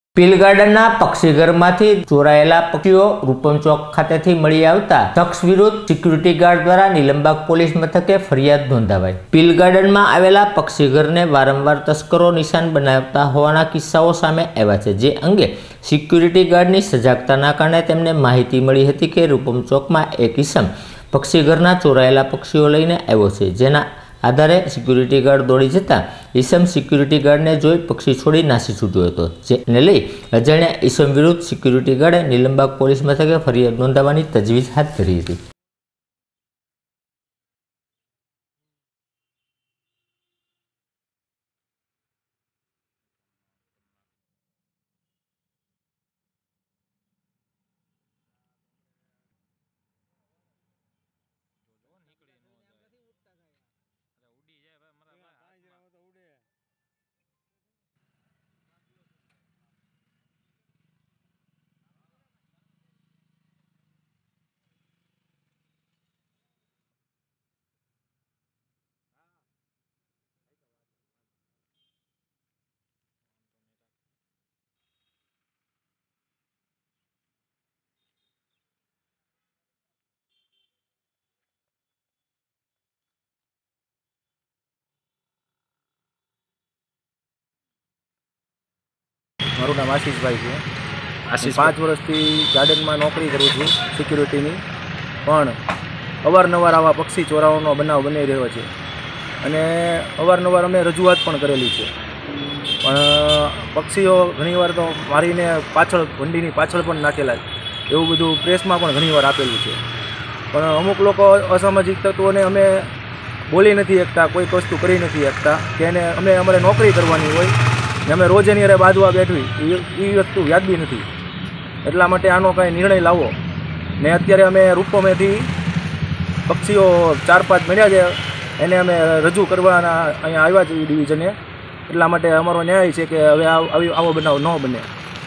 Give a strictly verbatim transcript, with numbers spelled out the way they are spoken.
પીલ ગાર્ડનના પક્ષીઘરમાંથી ચોરાયેલા પક્ષીઓ રૂપમ ચોક ખાતેથી મળી આવતા શખ્સ વિરુદ્ધ સિક્યુરિટી ગાર્ડ દ્વારા નીલમબાગ પોલીસ મથકે ફરિયાદ નોંધાવાઈ। પીલ ગાર્ડનમાં આવેલા પક્ષીઘરને વારંવાર તસ્કરો નિશાન બનાવતા હોવાના કિસ્સાઓ સામે આવ્યા છે, જે અંગે સિક્યુરિટી ગાર્ડની સજાગતાના કારણે તેમને માહિતી મળી હતી કે રૂપમ ચોકમાં એક ઈસમ પક્ષીઘરના ચોરાયેલા પક્ષીઓ લઈને આવ્યો છે, જેના આધારે સિક્યુરિટી ગાર્ડ દોડી જતા ઈસમ સિક્યુરિટી ગાર્ડને જોઈ પક્ષી છોડી નાસી છૂટ્યો હતો, જેને લઈ અજાણ્યા ઈસમ વિરુદ્ધ સિક્યુરિટી ગાર્ડે નીલમબાગ પોલીસ મથકે ફરિયાદ નોંધાવવાની તજવીજ હાથ ધરી હતી। મારું નામ આશીષભાઈ છે। આશીષ પાંચ વર્ષથી ગાર્ડનમાં નોકરી કરું છું સિક્યુરિટીની, પણ અવારનવાર આવા પક્ષી ચોરાવાનો બનાવ બની રહ્યો છે અને અવારનવાર અમે રજૂઆત પણ કરેલી છે, પણ પક્ષીઓ ઘણીવાર તો મારીને પાછળ વંડીની પાછળ પણ નાખેલા છે, એવું બધું પ્રેસમાં પણ ઘણીવાર આપેલું છે। પણ અમુક લોકો અસામાજિક તત્વોને અમે બોલી નથી શકતા, કોઈ વસ્તુ કરી નથી શકતા કે એને અમે અમારે નોકરી કરવાની હોય ને અમે રોજ એની અરે બાંધવા બેઠવી એ વસ્તુ વ્યાજબી નથી, એટલા માટે આનો કાંઈ નિર્ણય લાવો ને અત્યારે અમે રૂપમેથી પક્ષીઓ ચાર પાંચ મળ્યા છે, એને અમે રજૂ કરવાના અહીંયા આવ્યા છે ડિવિઝને, એટલા માટે અમારો ન્યાય છે કે હવે આવો બનાવ ન બને।